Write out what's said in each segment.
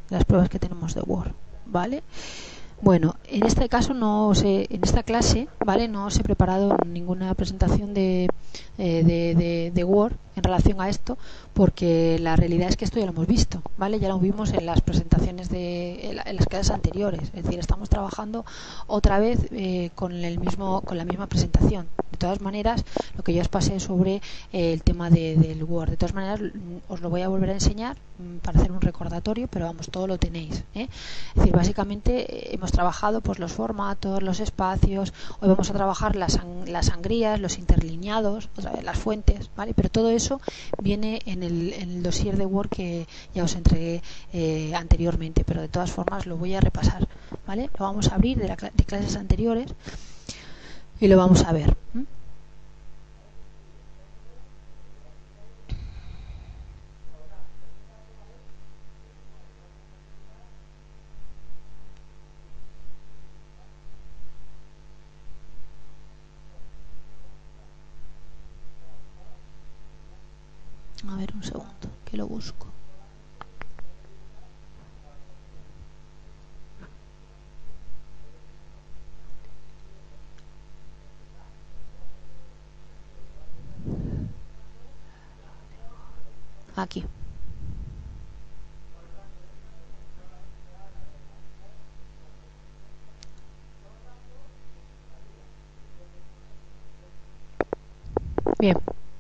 las pruebas que tenemos de Word, ¿vale? Bueno, en este caso en esta clase, ¿vale? No os he preparado ninguna presentación de Word en relación a esto, porque la realidad es que esto ya lo hemos visto, ¿vale? Ya lo vimos en las presentaciones en las clases anteriores, es decir, estamos trabajando otra vez con la misma presentación. De todas maneras, lo que yo os pasé sobre el tema del Word, de todas maneras os lo voy a volver a enseñar para hacer un recordatorio, pero vamos, todo lo tenéis, ¿eh? Es decir, básicamente hemos trabajado pues los formatos, los espacios, hoy vamos a trabajar las sangrías, los interlineados, otra vez las fuentes, ¿vale? Pero todo eso viene en el dossier de Word que ya os entregué anteriormente, pero de todas formas lo voy a repasar, ¿vale? Lo vamos a abrir de clases anteriores y lo vamos a ver. A ver, un segundo, que lo busco. Aquí. Bien.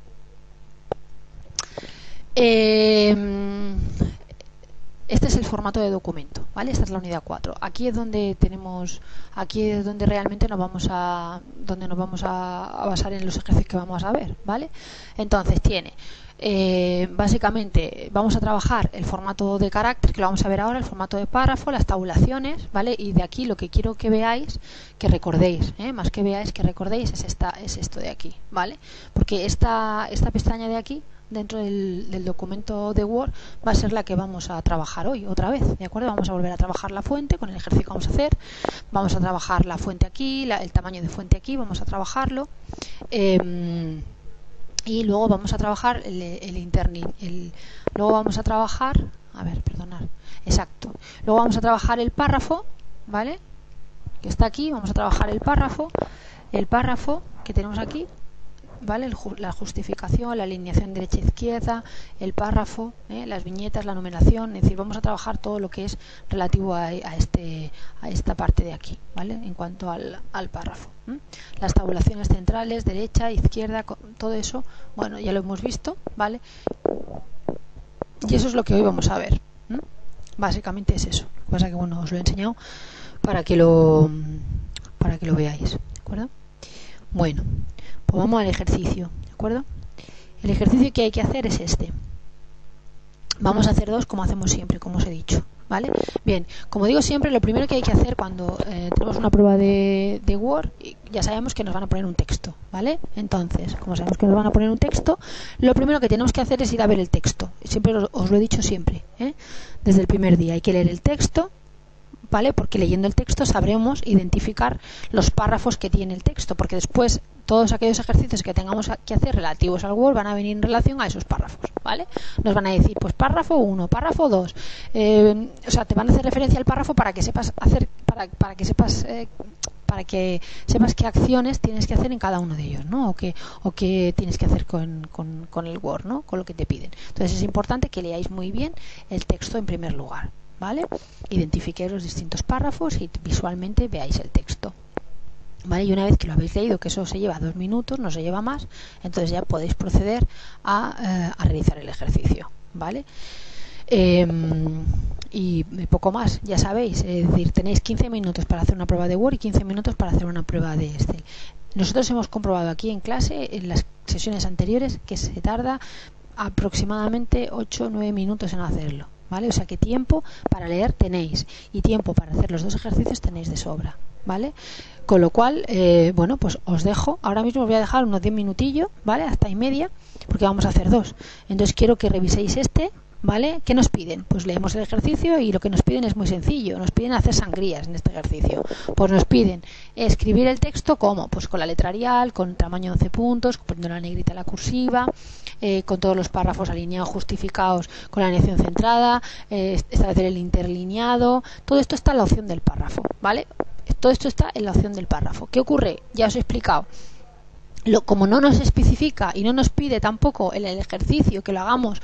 Este es el formato de documento, ¿vale? Esta es la unidad 4. Aquí es donde realmente nos vamos a basar en los ejercicios que vamos a ver, ¿vale? Entonces tiene básicamente vamos a trabajar el formato de carácter, que lo vamos a ver ahora, el formato de párrafo, las tabulaciones, ¿vale? Y de aquí lo que quiero que veáis, que recordéis, más que veáis, que recordéis, es esto de aquí, ¿vale? Porque esta pestaña de aquí dentro del documento de Word va a ser la que vamos a trabajar hoy otra vez, ¿de acuerdo? Vamos a volver a trabajar la fuente con el ejercicio que vamos a hacer, vamos a trabajar la fuente aquí, el tamaño de fuente aquí, vamos a trabajarlo y luego vamos a trabajar luego vamos a trabajar, a ver, perdonad, exacto, luego vamos a trabajar el párrafo, ¿vale? Que está aquí, vamos a trabajar el párrafo que tenemos aquí, ¿vale? La justificación, la alineación derecha-izquierda, el párrafo, las viñetas, la numeración, es decir, vamos a trabajar todo lo que es relativo a esta parte de aquí, ¿vale? En cuanto al párrafo. Las tabulaciones centrales, derecha, izquierda, todo eso, bueno, ya lo hemos visto, ¿vale? Y eso es lo que hoy vamos a ver. Básicamente es eso. Lo que pasa es que, bueno, os lo he enseñado para que lo veáis, ¿de acuerdo? Bueno, pues vamos al ejercicio, ¿de acuerdo? El ejercicio que hay que hacer es este. Vamos a hacer dos como hacemos siempre, como os he dicho, ¿vale? Bien, como digo siempre, lo primero que hay que hacer cuando tenemos una prueba de Word, ya sabemos que nos van a poner un texto, ¿vale? Entonces, como sabemos que nos van a poner un texto, lo primero que tenemos que hacer es ir a ver el texto. Siempre os lo he dicho siempre, desde el primer día. Hay que leer el texto, ¿vale? Porque leyendo el texto sabremos identificar los párrafos que tiene el texto, porque después todos aquellos ejercicios que tengamos que hacer relativos al Word van a venir en relación a esos párrafos, ¿vale? Nos van a decir, pues párrafo 1, párrafo 2, o sea, te van a hacer referencia al párrafo para que sepas para que sepas qué acciones tienes que hacer en cada uno de ellos, ¿no? O qué tienes que hacer con el Word, ¿no? Con lo que te piden. Entonces es importante que leáis muy bien el texto en primer lugar, ¿vale? Identifiquéis los distintos párrafos y visualmente veáis el texto, ¿vale? Y una vez que lo habéis leído, que eso se lleva 2 minutos, no se lleva más, entonces ya podéis proceder a realizar el ejercicio, ¿vale? Y poco más, ya sabéis, es decir, tenéis 15 minutos para hacer una prueba de Word y 15 minutos para hacer una prueba de Excel. Nosotros hemos comprobado aquí en clase, en las sesiones anteriores, que se tarda aproximadamente 8 o 9 minutos en hacerlo, ¿vale? O sea que tiempo para leer tenéis y tiempo para hacer los dos ejercicios tenéis de sobra, ¿vale? Con lo cual, bueno, pues os dejo, ahora mismo os voy a dejar unos 10 minutillos, ¿vale? Hasta y media, porque vamos a hacer dos. Entonces quiero que reviséis este, ¿vale? ¿Qué nos piden? Pues leemos el ejercicio y lo que nos piden es muy sencillo. Nos piden hacer sangrías en este ejercicio. Pues nos piden escribir el texto ¿cómo? Pues con la letra Arial, con tamaño 11 puntos, poniendo la negrita la cursiva, con todos los párrafos alineados, justificados con la alineación centrada, establecer el interlineado. Todo esto está en la opción del párrafo, ¿vale? Todo esto está en la opción del párrafo. ¿Qué ocurre? Ya os he explicado. Como no nos especifica y no nos pide tampoco en el ejercicio que lo hagamos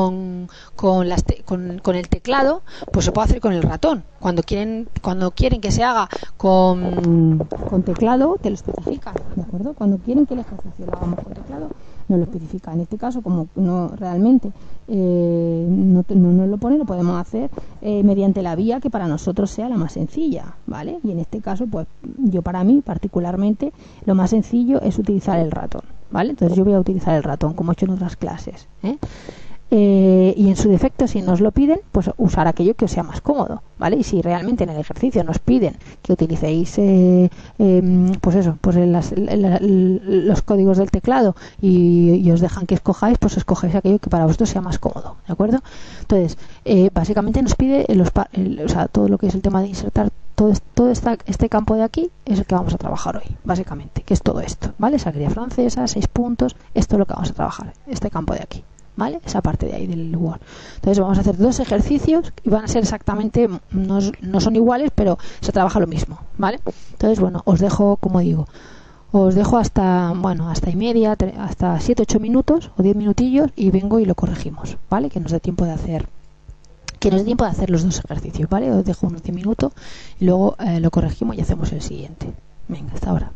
con el teclado, pues se puede hacer con el ratón. Cuando quieren que se haga con teclado, te lo especifican, ¿de acuerdo? Cuando quieren que el ejercicio lo hagamos con teclado, no lo especifica. En este caso, como no realmente no nos lo pone, lo podemos hacer mediante la vía que para nosotros sea la más sencilla, ¿vale? Y en este caso, pues yo para mí particularmente lo más sencillo es utilizar el ratón, ¿vale? Entonces yo voy a utilizar el ratón como he hecho en otras clases, y en su defecto, si nos lo piden, pues usar aquello que os sea más cómodo, ¿vale? Y si realmente en el ejercicio nos piden que utilicéis pues eso, pues los códigos del teclado y os dejan que escojáis, pues escogáis aquello que para vosotros sea más cómodo, ¿de acuerdo? Entonces, básicamente nos pide o sea, todo lo que es el tema de insertar todo este campo de aquí es el que vamos a trabajar hoy, básicamente, que es todo esto, ¿vale? Sangría francesa, 6 puntos, esto es lo que vamos a trabajar, este campo de aquí, ¿vale? Esa parte de ahí del Word. Entonces vamos a hacer 2 ejercicios y van a ser exactamente, no son iguales, pero se trabaja lo mismo, ¿vale? Entonces, bueno, os dejo, como digo, os dejo hasta y media, hasta 7-8 minutos o 10 minutillos y vengo y lo corregimos, ¿vale? Que nos dé tiempo de hacer los 2 ejercicios, ¿vale? Os dejo unos 10 minutos y luego lo corregimos y hacemos el siguiente. Venga, hasta ahora.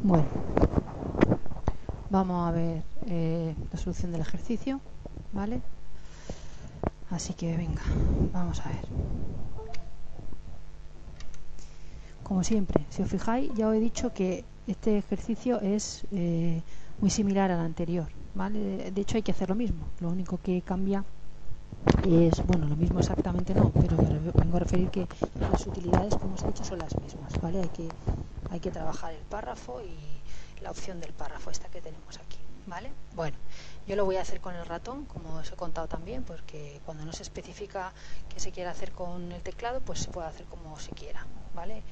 Bueno, vamos a ver la solución del ejercicio, ¿vale? Así que venga, vamos a ver. Como siempre, si os fijáis, ya os he dicho que este ejercicio es muy similar al anterior, ¿vale? De hecho hay que hacer lo mismo, lo único que cambia es, bueno, lo mismo exactamente no, pero vengo a referir que las utilidades, como os he dicho, son las mismas, ¿vale? Hay que trabajar el párrafo y la opción del párrafo esta que tenemos aquí, ¿vale? Bueno, yo lo voy a hacer con el ratón, como os he contado también, porque cuando no se especifica qué se quiere hacer con el teclado, pues se puede hacer como se quiera, ¿vale?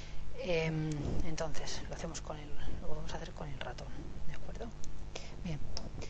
Entonces lo vamos a hacer con el ratón, ¿de acuerdo? Bien.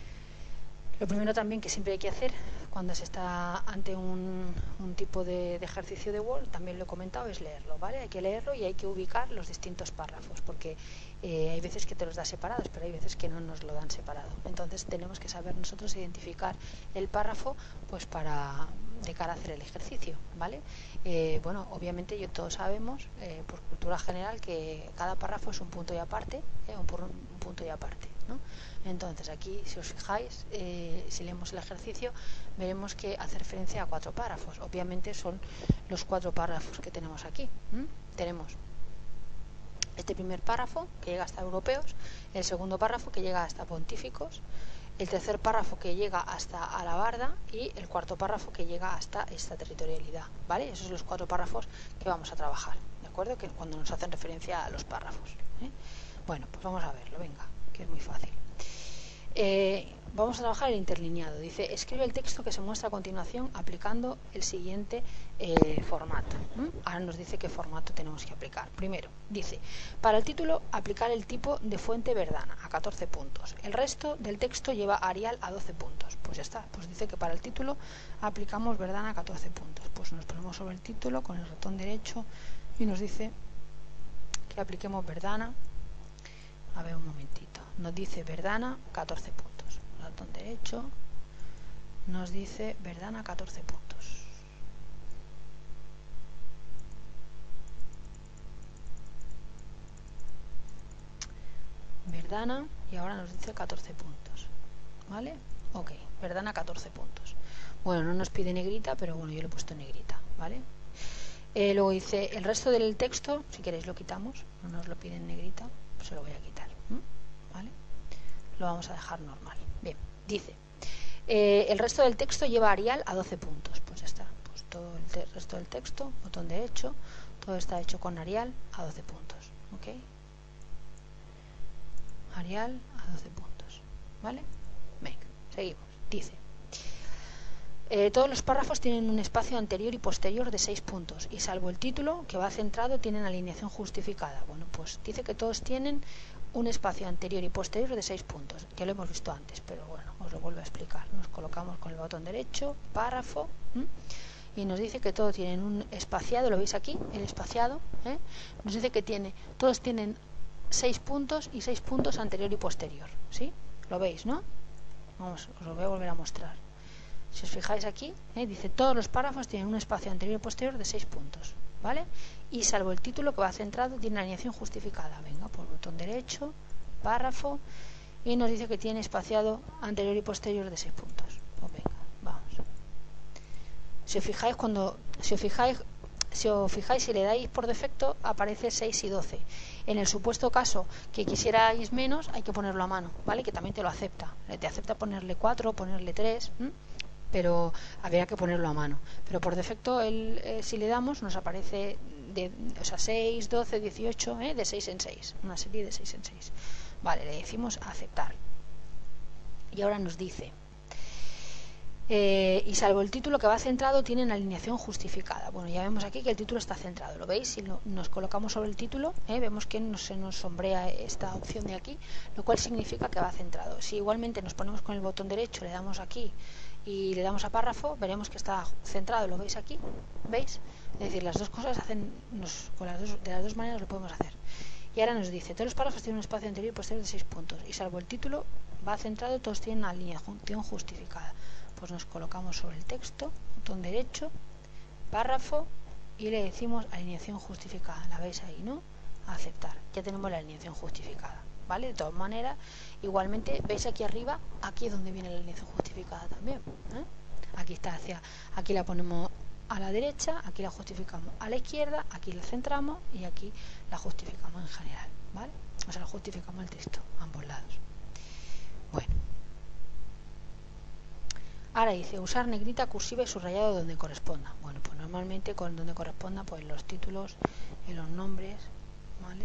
Lo primero también que siempre hay que hacer cuando se está ante un tipo de ejercicio de Word, también lo he comentado, es leerlo, ¿vale? Hay que leerlo y hay que ubicar los distintos párrafos, porque hay veces que te los da separados, pero hay veces que no nos lo dan separado. Entonces tenemos que saber nosotros identificar el párrafo, pues de cara a hacer el ejercicio, ¿vale? Bueno, obviamente todos sabemos, por cultura general, que cada párrafo es un punto y aparte, un punto y aparte, ¿no? Entonces aquí, si os fijáis, si leemos el ejercicio, veremos que hace referencia a 4 párrafos. Obviamente son los 4 párrafos que tenemos aquí. Tenemos este primer párrafo que llega hasta europeos, el segundo párrafo que llega hasta pontíficos, el tercer párrafo que llega hasta alabarda y el cuarto párrafo que llega hasta esta territorialidad, ¿vale? Esos son los 4 párrafos que vamos a trabajar, ¿de acuerdo? Que cuando nos hacen referencia a los párrafos, ¿eh? Bueno, pues vamos a verlo, venga, que es muy fácil. Vamos a trabajar el interlineado. Dice, escribe el texto que se muestra a continuación aplicando el siguiente formato. Ahora nos dice qué formato tenemos que aplicar. Primero, dice, para el título, aplicar el tipo de fuente Verdana a 14 puntos. El resto del texto lleva Arial a 12 puntos. Pues ya está. Pues dice que para el título aplicamos Verdana a 14 puntos. Pues nos ponemos sobre el título con el ratón derecho y nos dice que apliquemos Verdana. A ver un momentito. Nos dice Verdana 14 puntos. Ratón derecho nos dice Verdana 14 puntos. Verdana y ahora nos dice 14 puntos. ¿Vale? Ok, Verdana 14 puntos. Bueno, no nos pide negrita, pero bueno, yo le he puesto negrita, ¿vale? Luego dice el resto del texto, si queréis lo quitamos, no nos lo piden negrita, pues se lo voy a quitar. ¿Vale? Lo vamos a dejar normal. Bien, dice el resto del texto lleva Arial a 12 puntos. Pues ya está, pues todo el resto del texto, botón derecho, todo está hecho con Arial a 12 puntos. ¿Ok? Arial a 12 puntos. ¿Vale? Venga, seguimos. Dice todos los párrafos tienen un espacio anterior y posterior de 6 puntos y salvo el título que va centrado tienen alineación justificada. Bueno, pues dice que todos tienen un espacio anterior y posterior de 6 puntos. Ya lo hemos visto antes, pero bueno, os lo vuelvo a explicar. Nos colocamos con el botón derecho, párrafo, y nos dice que todos tienen un espaciado, ¿lo veis aquí? El espaciado, nos dice que todos tienen 6 puntos y 6 puntos anterior y posterior, ¿sí? ¿Lo veis, no? Vamos, os lo voy a volver a mostrar. Si os fijáis aquí, dice todos los párrafos tienen un espacio anterior y posterior de 6 puntos, ¿vale? Y salvo el título que va centrado tiene alineación justificada. Venga, por botón derecho, párrafo, y nos dice que tiene espaciado anterior y posterior de 6 puntos. Pues venga, vamos. Si os fijáis, si le dais por defecto aparece 6 y 12. En el supuesto caso que quisierais menos, hay que ponerlo a mano, ¿vale? Que también te lo acepta. Te acepta ponerle 4, ponerle 3, pero habría que ponerlo a mano. Pero por defecto, si le damos, nos aparece 6, 12, 18, de 6 en 6. Una serie de 6 en 6. Vale, le decimos aceptar. Y ahora nos dice y salvo el título que va centrado tienen alineación justificada. Bueno, ya vemos aquí que el título está centrado, ¿lo veis? Si nos colocamos sobre el título, vemos que se nos sombrea esta opción de aquí, lo cual significa que va centrado. Si igualmente nos ponemos con el botón derecho, le damos aquí y le damos a párrafo, veremos que está centrado, ¿lo veis aquí? ¿Veis? Es decir, las dos cosas de las dos maneras lo podemos hacer. Y ahora nos dice, todos los párrafos tienen un espacio anterior y posterior de 6 puntos y salvo el título va centrado, todos tienen alineación justificada. Pues nos colocamos sobre el texto, botón derecho, párrafo y le decimos alineación justificada. La veis ahí, ¿no? A aceptar. Ya tenemos la alineación justificada. ¿vale? De todas maneras, igualmente, veis aquí arriba, aquí es donde viene la alineación justificada también, ¿eh? Aquí está aquí la ponemos a la derecha, aquí la justificamos a la izquierda, aquí la centramos y aquí la justificamos en general, ¿vale? O sea, la justificamos el texto a ambos lados. Bueno. Ahora dice, usar negrita, cursiva y subrayado donde corresponda. Bueno, pues normalmente con donde corresponda, pues los títulos, en los nombres, ¿vale?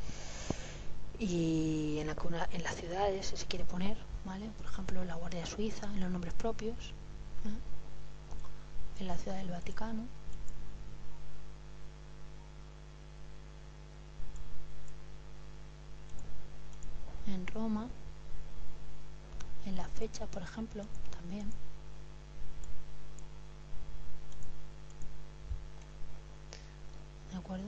Y en las ciudades, si se quiere poner, ¿vale? Por ejemplo, la Guardia Suiza, en los nombres propios, en la Ciudad del Vaticano. En Roma, en la fecha, por ejemplo, también. ¿De acuerdo?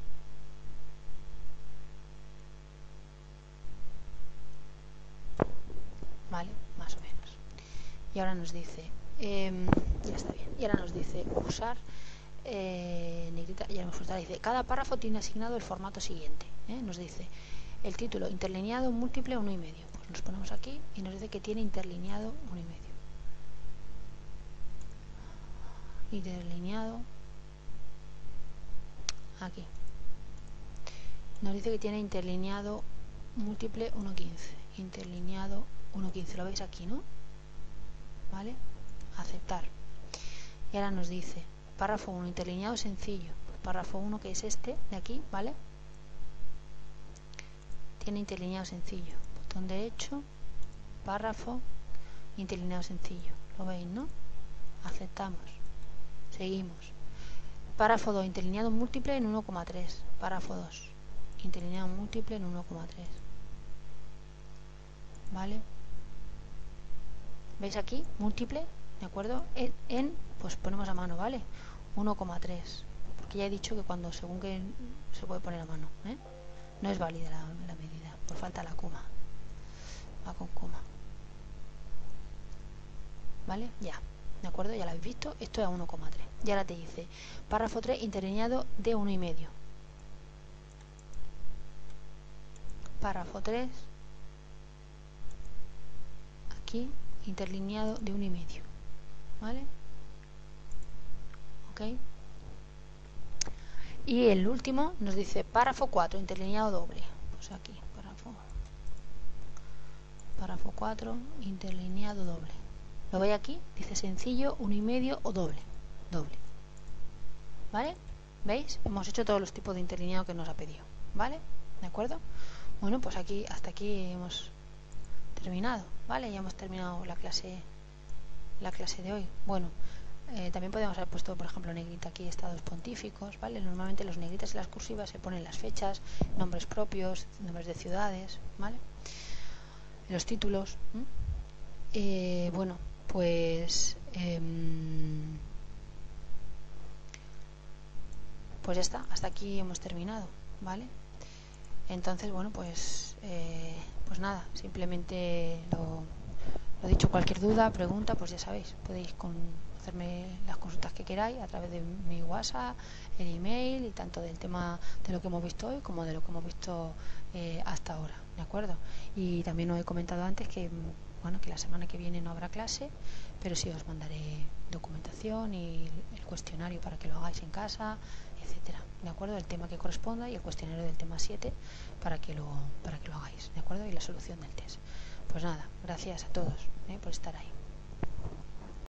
Vale, más o menos. Y ahora nos dice, ya está bien. Y ahora nos dice usar negrita, ya hemos usado, dice, cada párrafo tiene asignado el formato siguiente. Nos dice el título interlineado múltiple 1,5. Pues nos ponemos aquí y nos dice que tiene interlineado 1,5. Interlineado aquí. Nos dice que tiene interlineado múltiple 1,15. Interlineado 1,15. Lo veis aquí, ¿no? ¿Vale? Aceptar. Y ahora nos dice párrafo 1, interlineado sencillo. Pues párrafo 1, que es este de aquí, ¿vale? Tiene interlineado sencillo. Botón derecho, párrafo, interlineado sencillo. ¿Lo veis, no? Aceptamos. Seguimos. Párrafo 2, interlineado múltiple en 1,3. Párrafo 2, interlineado múltiple en 1,3. ¿Vale? ¿Veis aquí? Múltiple, ¿de acuerdo? Pues ponemos a mano, ¿vale? 1,3. Porque ya he dicho que cuando según que se puede poner a mano, ¿eh? No es válida la medida, por falta la coma. Va con coma. ¿Vale? Ya. ¿De acuerdo? Ya lo habéis visto. Esto es a 1,3. Y ahora te dice, párrafo 3, interlineado de 1,5. Párrafo 3. Aquí, interlineado de 1,5. ¿Vale? Ok. Y el último nos dice párrafo 4, interlineado doble. Pues aquí, párrafo 4, interlineado doble. ¿Lo veis aquí? Dice sencillo, 1,5 o doble. Doble. ¿Vale? ¿Veis? Hemos hecho todos los tipos de interlineado que nos ha pedido. ¿Vale? ¿De acuerdo? Bueno, pues aquí hasta aquí hemos terminado. ¿Vale? Ya hemos terminado la clase de hoy. Bueno, también podemos haber puesto, por ejemplo, negrita aquí, estados pontíficos, ¿vale? Normalmente los negritas y las cursivas se ponen las fechas, nombres propios, nombres de ciudades, ¿vale? Los títulos. Bueno, pues pues ya está, hasta aquí hemos terminado, ¿vale? Entonces, bueno, pues nada, simplemente lo dicho, cualquier duda, pregunta, pues ya sabéis, podéis hacerme las consultas que queráis a través de mi WhatsApp, el email, y tanto del tema de lo que hemos visto hoy como de lo que hemos visto hasta ahora, ¿de acuerdo? Y también os he comentado antes que, bueno, que la semana que viene no habrá clase, pero sí os mandaré documentación y el cuestionario para que lo hagáis en casa, etcétera, ¿de acuerdo? El tema que corresponda y el cuestionario del tema 7 para que lo hagáis, ¿de acuerdo? Y la solución del test. Pues nada, gracias a todos por estar ahí.